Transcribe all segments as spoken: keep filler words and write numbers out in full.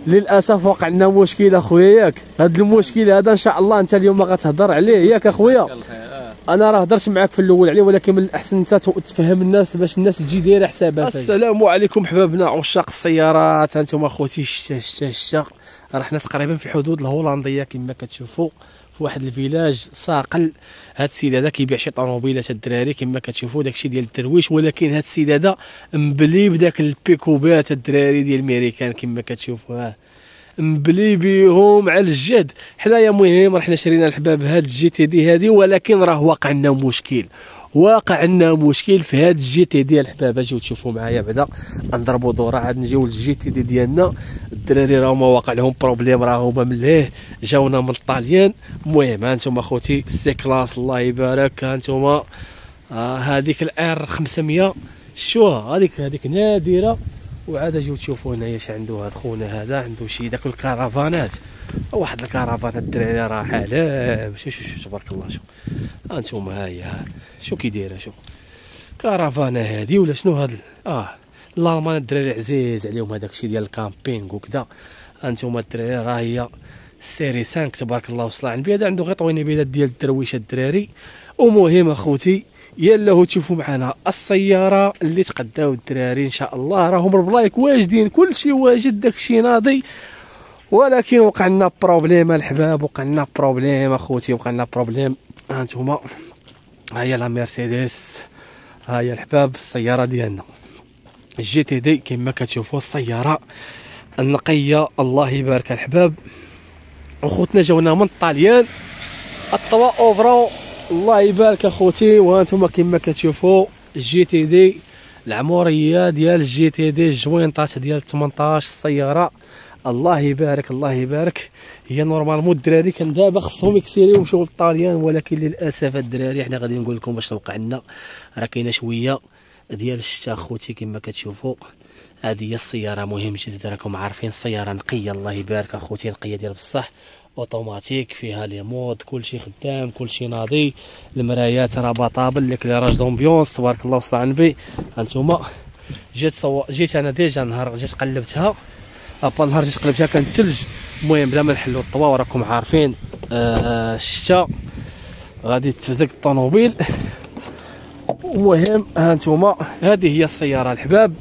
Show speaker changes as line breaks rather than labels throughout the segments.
للاسف وقع لنا مشكل اخويا ياك. هذا المشكل هذا ان شاء الله انت اليوم غتهضر عليه ياك اخويا. انا راه هضرت معاك في الاول عليه، ولكن من الاحسن انت تفهم الناس باش الناس تجي دايره حسابها. السلام عليكم حبابنا عشاق السيارات، هانتوما اخوتي شتا شتا شتا راه حنا تقريبا في الحدود الهولنديه كما كتشوفوا في واحد الفيلاج صاقل. هاد السيد هذا كيبيع شي طوموبيلات الدراري كما كتشوفوا، داكشي ديال الدرويش، ولكن هاد السيد هذا مبلي بداك البيكوبات الدراري ديال الميريكان كما كتشوفوا، ها مبلي بيهم على الجد. حنايا مهم راه حنا شرينا الحباب هاد الجي تي دي هادي، ولكن راه واقع لنا مشكل، واقع لنا مشكل في هاد الجي تي دي الحباب. اجيو تشوفوا معايا بعدا نضربوا دوره عاد نجيو للجي تي دي ديالنا. الدراري راهما واقع لهم بروبليم، راه هما من ليه جاونا من الطاليان. المهم هانتوما اخوتي سي كلاس الله يبارك، هانتوما آه هذيك الار خمسمية شو هذيك هذيك نادره. وعاد اجيو تشوفوا هنايا اش عنده هذا خونا هذا، عنده شي داك الكرفانات، واحد الكرفان الدراري راه علام. شوف شوف شوف تبارك الله، شوف هانتوما ها هي شو كي دايره، شوف كرفانه هادي ولا شنو هاد اه الالمان الدراري عزيز عليهم هذاك الشيء ديال الكامبينغ وكذا. هانتوما الدراري راه هي سيري خمسة تبارك الله وصل على النبي. هذا عنده غير طوينيبيلات ديال الدرويشه الدراري. ومهم اخوتي يلا تشوفوا معنا السياره اللي تقداو الدراري ان شاء الله. راهم البلايك واجدين، كلشي واجد، داكشي ناضي، ولكن وقع لنا بروبليم الحباب، وقع لنا بروبليم اخوتي، وقع لنا بروبليم. هانتوما ها هي لا مرسيدس، ها هي الحباب السياره ديالنا الجي تي دي كما كتشوفوا، السياره النقيه الله يبارك الحباب. اخوتنا جاونا من الطاليان الطوا اوفرو الله يبارك اخوتي. وهانتوما كما كتشوفوا الجي تي دي، العموريه ديال الجي تي دي، الجوينطات ديال ثمنطاش السياره الله يبارك الله يبارك. هي نورمالمون الدراري كان دابا خصهم يكسيريو يمشيو للطاليان، ولكن للاسف الدراري حنا غادي نقول لكم واش وقع لنا. راه كاينه شويه ديال الشتا اخوتي كما كتشوفوا. هذه هي السياره مهم جدا، راكم عارفين السياره نقيه الله يبارك اخوتي، نقيه ديال بصح، اوتوماتيك فيها لي مود، كلشي خدام كلشي ناضي، المرايات راه بطابل، ليكليراج دومبيونس تبارك الله وصل على النبي. هانتوما جيت صو... جيت انا ديجا نهار جيت قلبتها، ابا نهار جيت قلبتها كان الثلج. المهم بلا ما نحلوا الطوا وراكم عارفين آه الشتا غادي تفزق الطوموبيل. المهم هانتوما هذه هي السياره الحباب،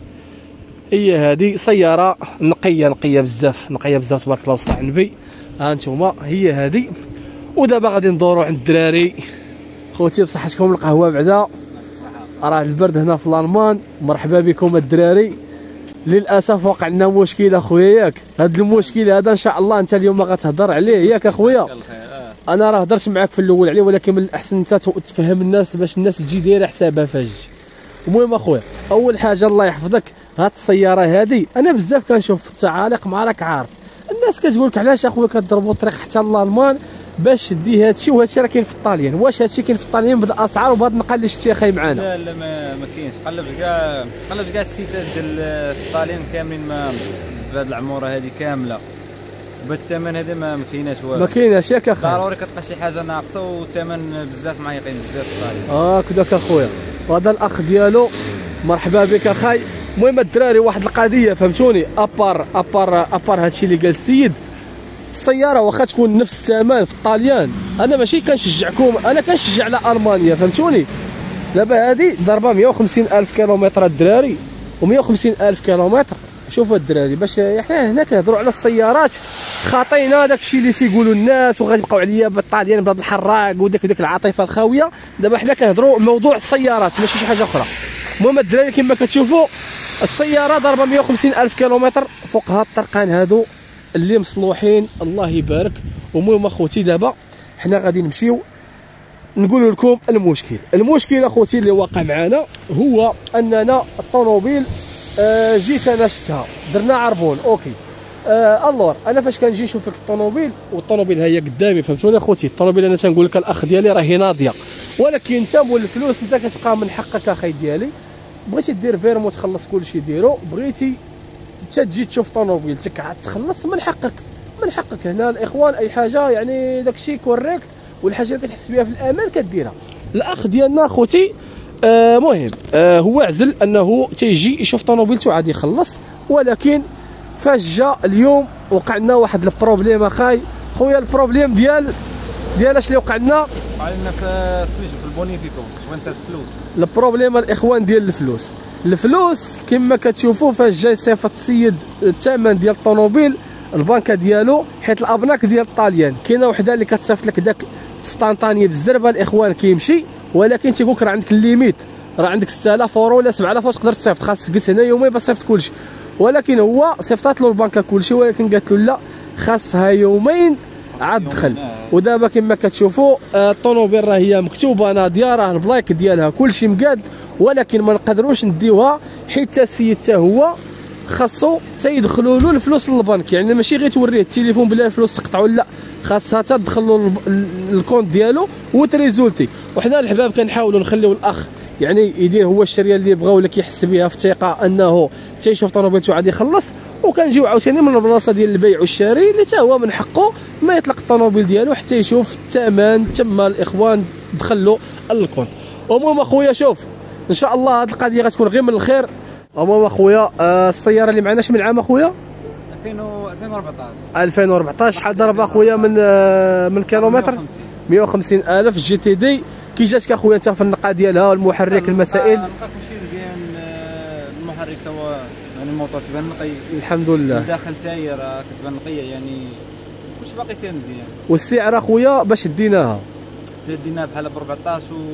هي هذه سياره نقيه نقيه بزاف، نقيه بزاف تبارك الله وصل على النبي. هانتوما هي هذه. ودابا غادي ندوروا عند الدراري خوتي بصحتكم القهوه بعدا، راه البرد هنا في الالمان. مرحبا بكم الدراري. للاسف وقع لنا مشكل اخويا ياك. هذا المشكل هذا ان شاء الله انت اليوم غتهضر عليه ياك اخويا. انا راه هضرت معاك في الاول عليه، ولكن من الاحسن انت تفهم الناس باش الناس تجي دايره حسابها فاش. المهم اخويا اول حاجه الله يحفظك، هاد السياره هذه انا بزاف كنشوف في التعاليق، ما راك عارف الناس كتقول لك علاش اخويا كتضربوا الطريق حتى لالمان باش دي هادشي، وهادشي راه كاين في الطاليان. واش هادشي كاين في الطاليان بالاسعار وبهاد النقل اللي شتي اخاي معانا؟
لا لا ما, ما كاينش. قلب كاع قلب كاع السيتات ديال الطاليان كاملين ما بهاد العموره هذه كامله، بالثمن هذا ما كايناش والو،
ما كايناش ياك اخي.
ضروري كتلقى شي حاجه ناقصه، والثمن بزاف معيقين بزاف في الطاليان.
اه كذاك اخويا، وهذا الاخ ديالو مرحبا بك اخاي. المهم الدراري واحد القضيه فهمتوني، ابار ابار ابار هادشي اللي قال السيد، السياره واخا تكون نفس الثمن في الطاليان، انا ماشي كنشجعكم، انا كنشجع على المانيا فهمتوني. دابا هادي ضربه مية وخمسين الف كيلومتر الدراري، و مية وخمسين الف كيلومتر. شوفوا الدراري باش حنا هنا كنهضروا على السيارات، خاطينا داكشي اللي تيقولوا الناس وغادي يبقاو عليا بالطاليان بهذا الحراق وداك داك العاطفه الخاويه. دابا حنا كنهضروا موضوع السيارات ماشي شي حاجه اخرى. المهم الدراري كما كتشوفوا السياره ضربه مية وخمسين الف كيلومتر فوق هاد الطرقان هادو اللي مصلوحين الله يبارك. المهم اخوتي دابا حنا غادي نمشيو نقول لكم المشكل. المشكل اخوتي اللي واقع معنا هو اننا الطوموبيل آه جيت انا شفتها درنا عربون اوكي. آه الور انا فاش كنجي نشوف لك الطوموبيل، والطوموبيل ها هي قدامي فهمتوني اخوتي. الطوموبيل انا تنقول لك الاخ ديالي راهي ناضيه، ولكن انت مول الفلوس انت كتبقى من حقك اخي ديالي. بغيتي دير فيرمو تخلص كلشي ديرو، بغيتي انت تجي تشوف طوموبيلتك عاد تخلص من حقك، من حقك. هنا الاخوان اي حاجه يعني داكشي كوريكت، والحاجه اللي كتحس بها في الامان كديرها. الاخ ديالنا اخوتي آه مهم آه هو عزل انه تيجي يشوف طوموبيلته عاد يخلص، ولكن فاش جا اليوم وقع لنا واحد البروبليم اخاي خويا. البروبليم ديال ديال اش اللي وقع لنا؟
وقع لنا في سميتو في البونيفيكو شويه نسات الفلوس.
البروبليم الاخوان ديال الفلوس. الفلوس كما كتشوفوا فاش جاي صيفط السيد الثمن ديال الطوموبيل البنكه ديالو، حيت الابناك ديال الطاليان كاينه وحده اللي كتصيفط لك داك ستانطاني بالزربه الاخوان كيمشي، ولكن تيقول لك راه عندك الليميت، راه عندك ستة آلاف اورو ولا سبعة آلاف تقدر تصيفط، خاصك تجلس هنا يومين باش تصيفط كلشي. ولكن هو صيفطات له البنكه كلشي، ولكن قالت له لا خاصها يومين عاد دخل. ودابا كما كتشوفوا الطوموبيل راه هي مكتوبه ناضيه، راه البلايك ديالها كلشي مقاد، ولكن ما نقدروش نديوها حيت السيد حتى هو خاصو تيدخلوا له الفلوس للبنك. يعني ماشي غير توريه التليفون بلا الفلوس تقطعوا، لا خاصها تدخل له الكونت ديالو وتريزولتي. وحنا الحباب كنحاولوا نخليو الاخ يعني يدير هو الشريه اللي بغا ولا كيحس بها في الثقه انه تيشوف طوموبيلته عاد يخلص، وكنجيو عاوتاني من البلاصه ديال البيع والشراء اللي حتى هو من حقه ما يطلق الطوموبيل ديالو حتى يشوف الثمن تما الاخوان دخل له الكونت. المهم اخويا شوف ان شاء الله هذه القضيه غتكون غير من الخير. المهم اخويا آه السياره اللي معنا شمن عام اخويا؟
ألفين وأربعطاش.
ألفين وأربعطاش. شحال ضرب اخويا من آه من كيلومتر؟ مية وخمسين ألف جي تي دي. كي جاتك اخويا انت في النقا ديالها والمحرك المسائل؟
نلقى كلشي مزيان، المحرك تا هو يعني الموتور تبان نقي
الحمد لله،
داخل تاير كتبان نقيه يعني كلشي باقي فيها مزيان.
والسعر اخويا باش ديناها؟
ديناها بحال ب أربعطاش و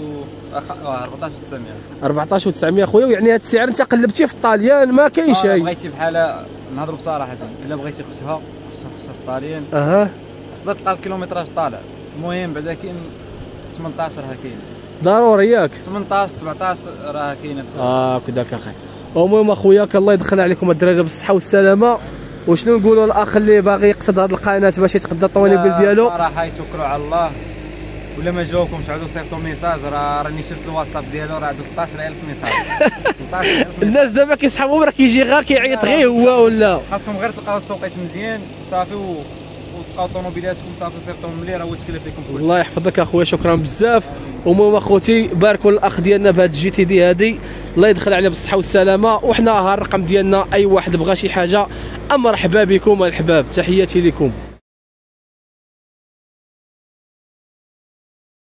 أربعطاش و تسعمية.
أربعطاش و تسعمية خويا. ويعني هذا السعر انت قلبتيه في الطاليان ما كاين شيء؟
آه بغيتي بحال نهضروا بصراحه الا بغيتي خصها خصها خصها في الطاليان
اها
تقدر تلقى الكيلومتراج طالع. المهم بعدا كاين ثمنطاش راه كاين
ضروري ياك
ثمنطاش سبعطاش راه كاينه في
اه كذاك اخي. المهم اخويا الله يدخل عليكم الدراري بالصحه والسلامه. وشنو نقولوا الاخ اللي باغي يقصد هذه القناه باش يتقدى الطوموبيل ديالو؟
صراحه يتوكلوا على الله، ولا ما جاوكمش عاودوا صيفطوا ميساج. راه راني شفت الواتساب ديالو راه عنده ثلاثة عشر ألف ميساج. ثلاثة عشر ألف
الناس دابا كيسحبوا راه كيجي غير كيعيط غير هو ولا
خاصكم غير تلقاو التوقيت مزيان صافي و... وتلقاو طوموبيلاتكم صافي صيفطوهم ملي راه هو تكلف لكم كلشي.
الله يحفظك اخويا شكرا بزاف. المهم اخوتي باركوا الاخ ديالنا بهذا الجي تي دي هذه، الله يدخل عليه بالصحه والسلامه. وحنا ها الرقم ديالنا اي واحد بغى شي حاجه مرحبا بكم الحباب، تحياتي لكم.